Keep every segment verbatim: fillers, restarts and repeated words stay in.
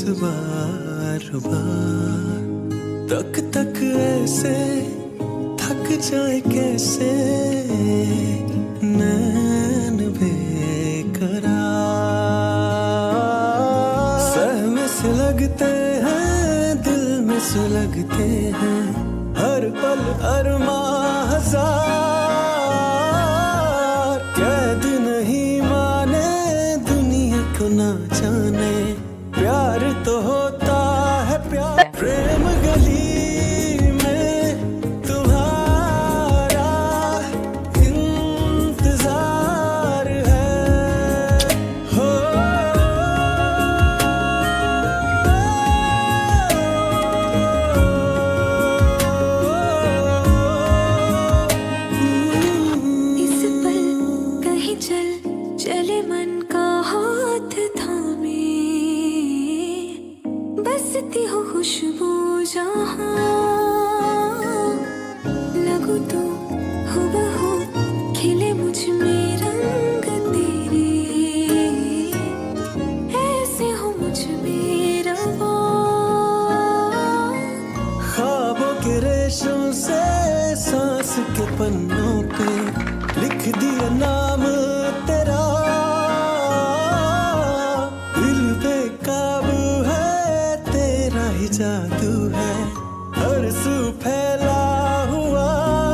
बार बार तक तक ऐसे थक जाए कैसे नैन बेकरार। सहमे से लगते हैं दिल में सुलगते हैं हर पल अरमां हजार। कैद नहीं माने दुनिया को ना जाने प्यार तो होता है प्यार। प्रेम गली में तुम्हारा इंतजार है हो। इस पल कहीं चल चले मन का हाथ थामे बसती हो खुशबू जहाँ लगो तो हुबहू खिले मुझ में रंग तेरे ऐसे हो मुझ में रवा। ख्वाबों के रेशों से सांस के पन्नों पे लिख दिया नाम तेरा। दिल बेकाबू है तेरा ही जादू है हर सू फैला हुआ।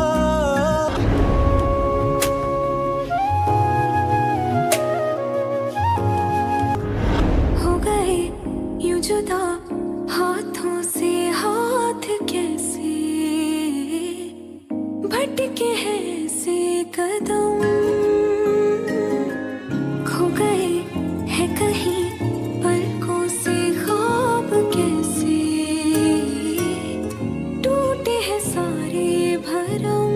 हो गए यूं जुदा हाथों से हाथ कैसे भटके हैं ऐसे कदम। खो गए हैं कहीं पलकों से ख्वाब कैसे टूटे हैं सारे भरम।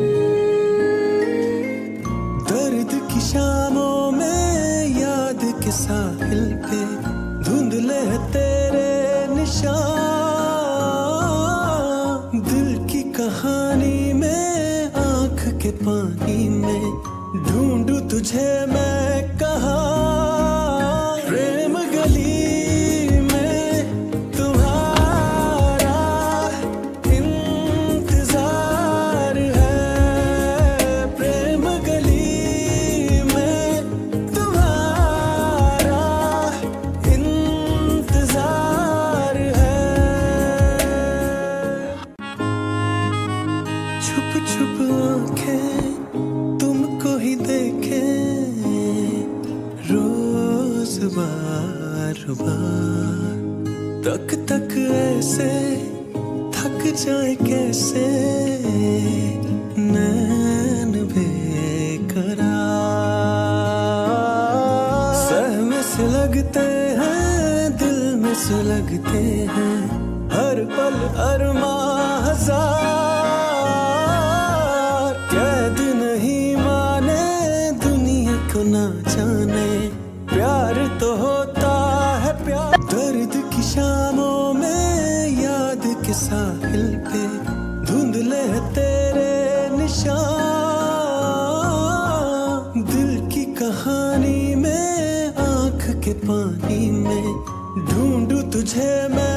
दर्द की शामों में याद के साहिल पे धुंधले हैं तेरे निशान। दिल की कहानी में आंख के पानी में ढूंढूं तुझे मैं कहाँ। प्रेम गली में तुम्हारा इंतजार है। प्रेम गली में तुम्हारा इंतजार है। छुप छुप आंखें तुमको ही देखे रोज बार बार तक तक ऐसे थक जाए कैसे नैन बेकरार। सहमे से लगते हैं दिल में सुलगते हैं हर पल अरमां हजार। कैद नहीं माने दुनिया को ना जाने प्यार तो होता है प्यार। दर्द की शामों में याद के साहिल पे धुंधले हैं तेरे निशान। दिल की कहानी में आंख के पानी में ढूंढूं तुझे मैं